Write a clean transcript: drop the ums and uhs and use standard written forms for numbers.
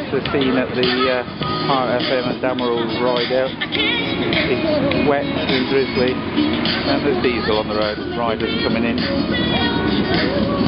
the scene at the Heart FM at Dameral's ride out. It's wet and drizzly, and there's diesel on the road, riders coming in.